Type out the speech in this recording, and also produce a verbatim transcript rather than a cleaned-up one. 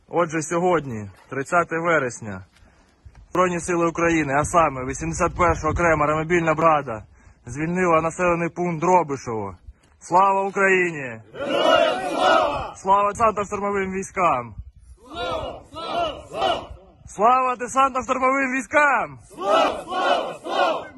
Отже, сьогодні, тридцяте вересня, Збройні сили України, а саме вісімдесят перша окрема аеромобільна бригада, звільнила населений пункт Дробишево. Слава Україні! Героям слава! Слава десантно-штурмовим військам! Слава! Слава! Слава! Слава десантно-штурмовим військам! Слава! Слава! Слава!